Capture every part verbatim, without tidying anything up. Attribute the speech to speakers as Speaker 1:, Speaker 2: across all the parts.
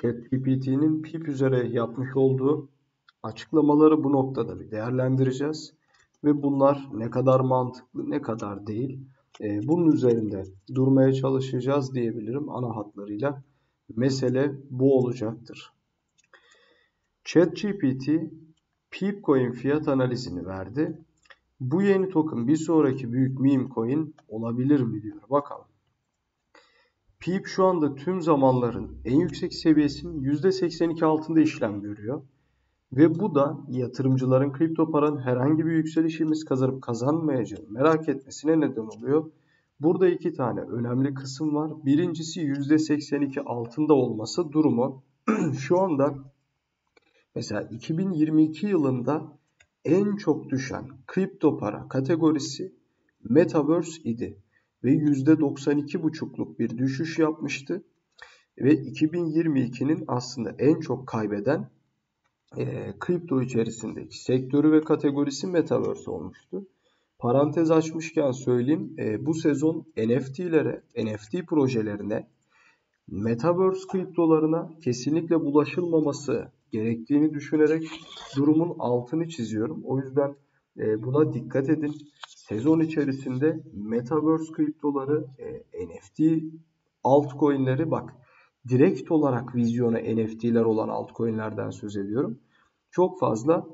Speaker 1: ChatGPT'nin Pip üzere yapmış olduğu açıklamaları bu noktada bir değerlendireceğiz. Ve bunlar ne kadar mantıklı, ne kadar değil, e, bunun üzerinde durmaya çalışacağız diyebilirim ana hatlarıyla. Mesele bu olacaktır. ChatGPT Pipcoin fiyat analizini verdi. Bu yeni token bir sonraki büyük meme coin olabilir mi diyor. Bakalım. Pip şu anda tüm zamanların en yüksek seviyesinin yüzde seksen iki altında işlem görüyor. Ve bu da yatırımcıların kripto paranın herhangi bir yükselişimiz kazanıp kazanmayacağını merak etmesine neden oluyor. Burada iki tane önemli kısım var. Birincisi yüzde seksen iki altında olması durumu. Şu anda mesela iki bin yirmi iki yılında en çok düşen kripto para kategorisi Metaverse idi. Ve yüzde doksan iki buçukluk bir düşüş yapmıştı. Ve iki bin yirmi ikinin aslında en çok kaybeden e, kripto içerisindeki sektörü ve kategorisi Metaverse olmuştu. Parantez açmışken söyleyeyim, e, bu sezon N F T'lere, N F T projelerine, Metaverse kriptolarına kesinlikle bulaşılmaması gerektiğini düşünerek durumun altını çiziyorum. O yüzden e, buna dikkat edin. Sezon içerisinde Metaverse kriptoları, e, N F T altcoin'leri, bak direkt olarak vizyona N F T'ler olan altcoin'lerden söz ediyorum. Çok fazla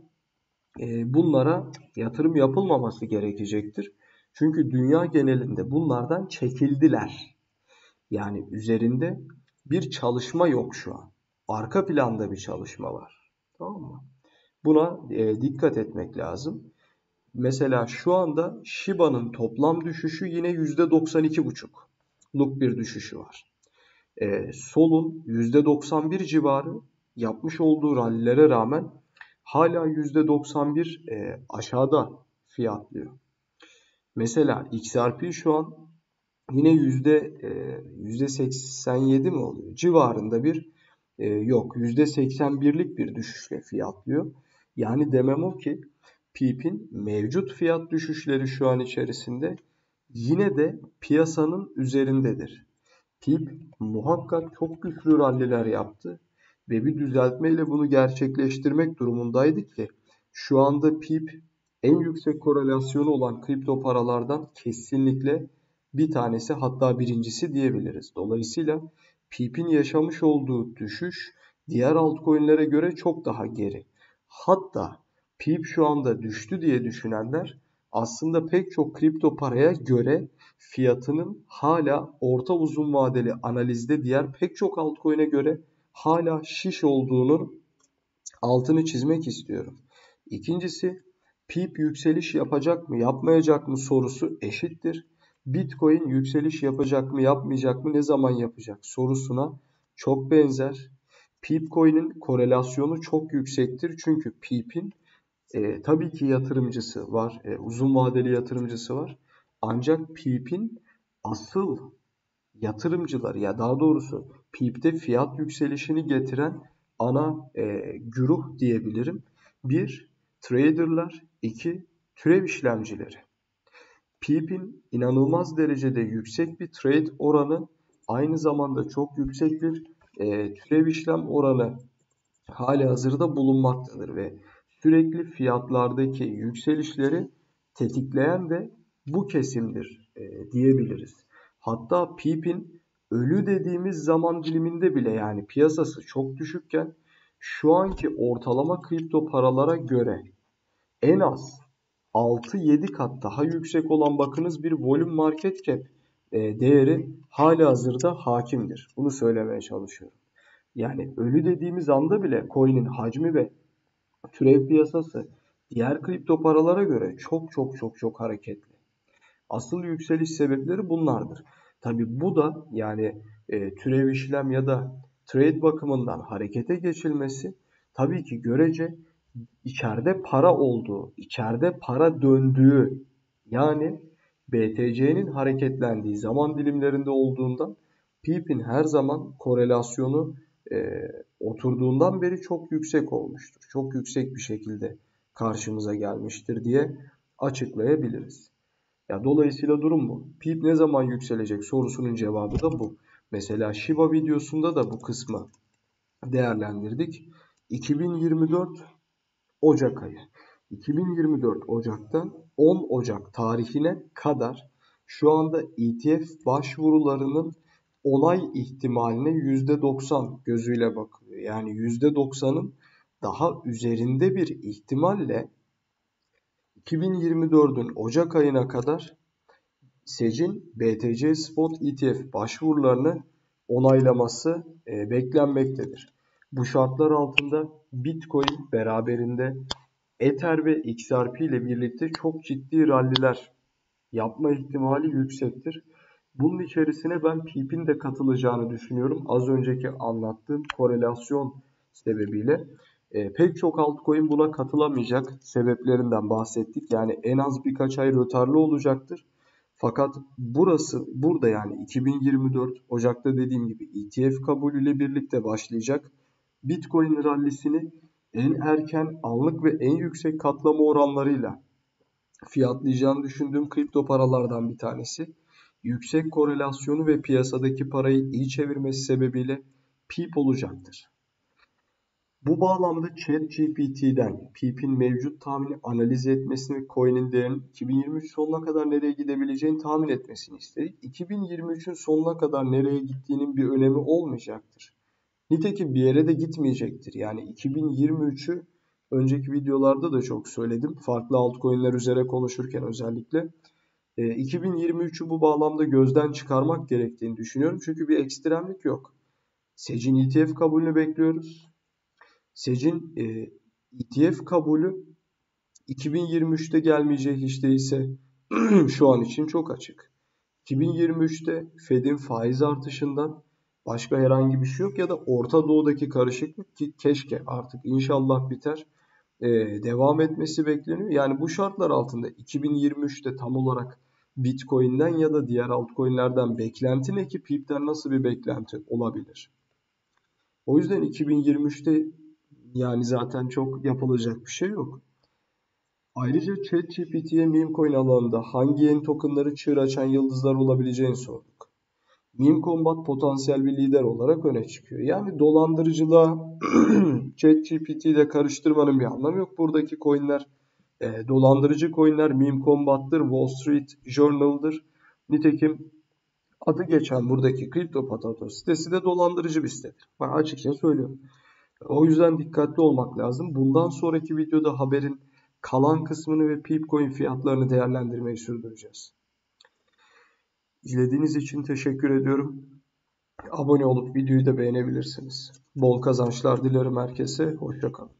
Speaker 1: e, bunlara yatırım yapılmaması gerekecektir. Çünkü dünya genelinde bunlardan çekildiler. Yani üzerinde bir çalışma yok şu an. Arka planda bir çalışma var. Tamam mı? Buna e, dikkat etmek lazım. Mesela şu anda Shiba'nın toplam düşüşü yine yüzde doksan iki buçukluk bir düşüşü var. E, Sol'un yüzde doksan bir civarı yapmış olduğu rallilere rağmen hala yüzde doksan bir e, aşağıda fiyatlıyor. Mesela X R P şu an yine yüzde e, yüzde seksen yedi mi oluyor? Civarında bir e, yok yüzde seksen birlik bir düşüşle fiyatlıyor. Yani demem o ki Pip'in mevcut fiyat düşüşleri şu an içerisinde yine de piyasanın üzerindedir. Pip muhakkak çok güçlü ralliler yaptı ve bir düzeltmeyle bunu gerçekleştirmek durumundaydık ki şu anda Pip en yüksek korelasyonu olan kripto paralardan kesinlikle bir tanesi, hatta birincisi diyebiliriz. Dolayısıyla Pip'in yaşamış olduğu düşüş diğer altcoin'lere göre çok daha geri. Hatta Pip şu anda düştü diye düşünenler aslında pek çok kripto paraya göre fiyatının hala orta uzun vadeli analizde diğer pek çok altcoin'e göre hala şiş olduğunu altını çizmek istiyorum. İkincisi, Pip yükseliş yapacak mı yapmayacak mı sorusu eşittir. Bitcoin yükseliş yapacak mı yapmayacak mı ne zaman yapacak sorusuna çok benzer. Pipcoin'in korelasyonu çok yüksektir. Çünkü Pip'in e, tabii ki yatırımcısı var. E, uzun vadeli yatırımcısı var. Ancak Pip'in asıl yatırımcıları, ya daha doğrusu Pip'te fiyat yükselişini getiren ana e, güruh diyebilirim. Bir, traderlar. iki türev işlemcileri. Pip'in inanılmaz derecede yüksek bir trade oranı, aynı zamanda çok yüksek bir e, türev işlem oranı halihazırda bulunmaktadır ve sürekli fiyatlardaki yükselişleri tetikleyen de bu kesimdir e, diyebiliriz. Hatta Pip'in ölü dediğimiz zaman diliminde bile, yani piyasası çok düşükken şu anki ortalama kripto paralara göre en az altı yedi kat daha yüksek olan, bakınız, bir volume market cap e, değeri halihazırda hakimdir. Bunu söylemeye çalışıyorum. Yani ölü dediğimiz anda bile coin'in hacmi ve türev piyasası diğer kripto paralara göre çok çok çok çok hareketli. Asıl yükseliş sebepleri bunlardır. Tabi bu da yani e, türev işlem ya da trade bakımından harekete geçilmesi tabii ki görece içeride para olduğu, içeride para döndüğü, yani B T C'nin hareketlendiği zaman dilimlerinde olduğundan Pip'in her zaman korelasyonu e, oturduğundan beri çok yüksek olmuştur. Çok yüksek bir şekilde karşımıza gelmiştir diye açıklayabiliriz. Ya dolayısıyla durum bu. Pip ne zaman yükselecek sorusunun cevabı da bu. Mesela Shiba videosunda da bu kısmı değerlendirdik. iki bin yirmi dört Ocak ayı. iki bin yirmi dört Ocak'tan on Ocak tarihine kadar şu anda E T F başvurularının onay ihtimaline yüzde doksan gözüyle bakılıyor. Yani yüzde doksanın daha üzerinde bir ihtimalle iki bin yirmi dördün Ocak ayına kadar SEC'in B T C Spot E T F başvurularını onaylaması e, beklenmektedir. Bu şartlar altında Bitcoin beraberinde Ether ve X R P ile birlikte çok ciddi ralliler yapma ihtimali yüksektir. Bunun içerisine ben Peep'in de katılacağını düşünüyorum. Az önceki anlattığım korelasyon sebebiyle. E, pek çok altcoin buna katılamayacak. Sebeplerinden bahsettik. Yani en az birkaç ay rötarlı olacaktır. Fakat burası burada yani iki bin yirmi dört Ocak'ta dediğim gibi E T F kabulüyle birlikte başlayacak. Bitcoin rallisini en erken, anlık ve en yüksek katlama oranlarıyla fiyatlayacağını düşündüğüm kripto paralardan bir tanesi. Yüksek korelasyonu ve piyasadaki parayı iyi çevirmesi sebebiyle Peep olacaktır. Bu bağlamda ChatGPT'den Peep'in mevcut tahmini analiz etmesini ve coin'in değerinin iki bin yirmi üç sonuna kadar nereye gidebileceğini tahmin etmesini istedik. iki bin yirmi üçün sonuna kadar nereye gittiğinin bir önemi olmayacaktır. Nitekim bir yere de gitmeyecektir. Yani iki bin yirmi üçü önceki videolarda da çok söyledim. Farklı altcoin'ler üzere konuşurken özellikle. E, iki bin yirmi üçü bu bağlamda gözden çıkarmak gerektiğini düşünüyorum. Çünkü bir ekstremlik yok. SEC'in E T F kabulünü bekliyoruz. SEC'in e, E T F kabulü iki bin yirmi üçte gelmeyeceği hiç değilse şu an için çok açık. iki bin yirmi üçte Fed'in faiz artışından başka herhangi bir şey yok ya da Orta Doğu'daki karışıklık ki keşke artık inşallah biter e, devam etmesi bekleniyor. Yani bu şartlar altında iki bin yirmi üçte tam olarak Bitcoin'den ya da diğer altcoin'lerden beklenti ne ki Peep'ten nasıl bir beklenti olabilir? O yüzden iki bin yirmi üçte yani zaten çok yapılacak bir şey yok. Ayrıca ChatGPT'ye meme coin alanında hangi yeni tokenları çığır açan yıldızlar olabileceğini sorduk. Meme Combat potansiyel bir lider olarak öne çıkıyor. Yani dolandırıcılığa ChatGPT ile karıştırmanın bir anlamı yok. Buradaki coinler e, dolandırıcı coinler Meme Combat'tır, Wall Street Journal'dır. Nitekim adı geçen buradaki Crypto Potato sitesi de dolandırıcı bir sitedir. Ben açıkça söylüyorum. O yüzden dikkatli olmak lazım. Bundan sonraki videoda haberin kalan kısmını ve Peepcoin fiyatlarını değerlendirmeyi sürdüreceğiz. İzlediğiniz için teşekkür ediyorum. Abone olup videoyu da beğenebilirsiniz. Bol kazançlar dilerim herkese. Hoşça kalın.